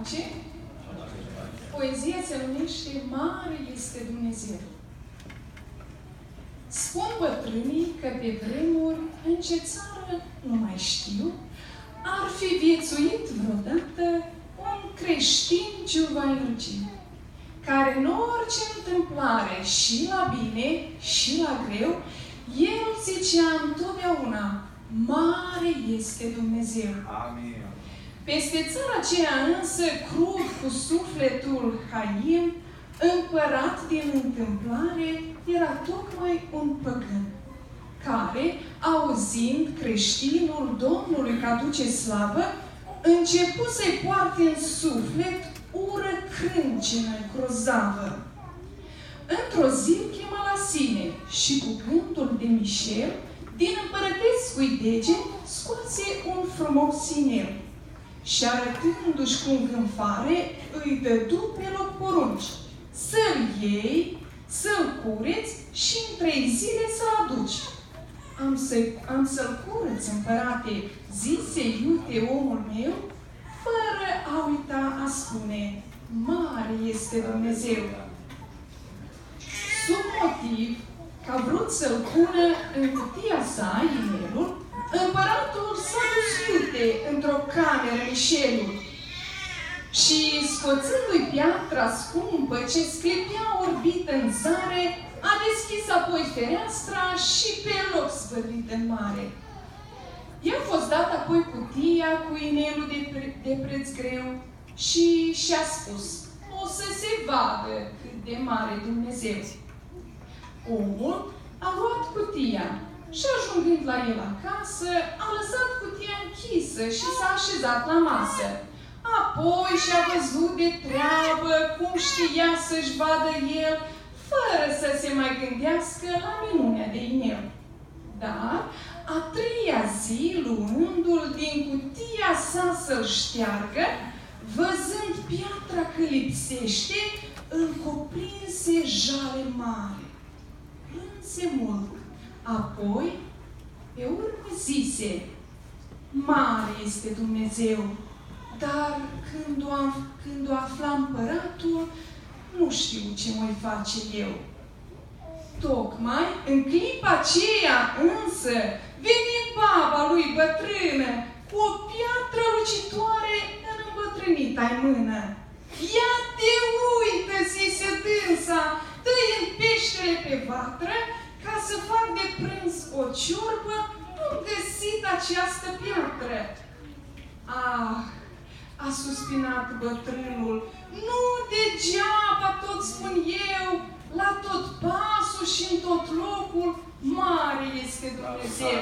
face? Poezia se numește Mare este Dumnezeu. Spun bătrânii că pe vremuri, în ce țară, nu mai știu, ar fi viețuit vreodată un creștin giuvaiugiu, care în orice întâmplare, și la bine, și la greu, el zicea întotdeauna, Mare este Dumnezeu. Amin. Peste țara aceea însă, crud cu sufletul Haim, împărat din întâmplare, era tocmai un păgân, care, auzind creștinul Domnului că aduce slavă, început să-i poarte în suflet ură crâncenă grozavă. Într-o zi îl chema la sine și cu gândul de mișel, din împărătescui deget, scoase un frumos sinel. Și arătându-și cu îngânfare, îi dădu pe loc porunci. Să-l iei, să-l cureți și în 3 zile să-l aduci. Am să-l curăț, împărate, zise iute omul meu, fără a uita a spune, Mare este Dumnezeu. Sub motiv că a vrut să-l pună în cutia sa, inelul, împăratul s-a dus iute într-o cameră mișelul și, scoțându-i piatra scumpă ce sclipea orbită în zare, a deschis apoi fereastra și pe loc zvârlit în mare. I-a fost dat apoi cutia cu inelul de preț greu și și-a spus, o să se vadă cât de mare Dumnezeu. Omul a luat cutia și, ajungând la el acasă, a lăsat cutia închisă și s-a așezat la masă. Apoi și-a văzut de treabă cum știa să-și vadă el, fără să se mai gândească la minunea de inel. Dar, a 3-a zi, luându-l din cutia sa să-l șteargă, văzând piatra că lipsește, îl cuprinse jale mare. Plânse mult. Apoi, pe urmă zise, Mare este Dumnezeu, dar când o afla împăratul, nu știu ce mai face eu. Tocmai în clipa aceea însă veni baba lui bătrână cu o piatră lucitoare în îmbătrânita-i mână. Ia te uită, zise dânsa, dă-i în peștele pe vatră, ca să fac de prânz o ciorbă, am găsit această piatră. Ah, a suspinat bătrânul, nu degeaba tot spun eu, la tot pasul și în tot locul, mare este Dumnezeu.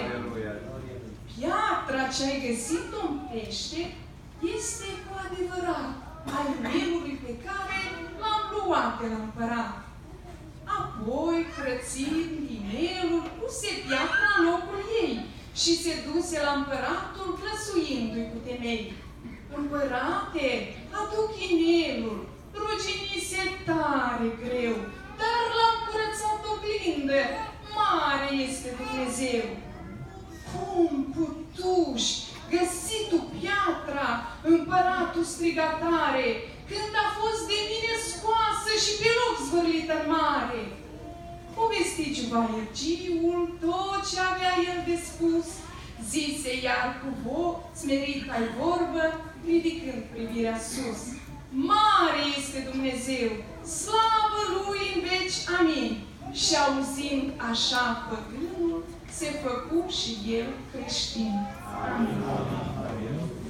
Piatra ce ai găsit-o în pește este cu adevărat al mielului pe care l-am luat de la împărat. Apoi, crățind inelul, puse piatra în locul ei și se duse la împăratul, glăsuindu-i cu temei. Împărate, aduc inelul, ruginise tare greu, dar l-am curățat oglindă, mare este Dumnezeu. Cum putuși, găsit tu piatra, împăratul striga tare, când a fost de mine scoasă și pe loc zvârlită în mare. Povesti giuvaiugiul tot ce avea el de spus, zise iar cu smerit ai vorbă, ridicând privirea sus. Mare este Dumnezeu, slavă Lui în veci, amin. Și auzind așa păgânul, se făcu și el creștin. Amin.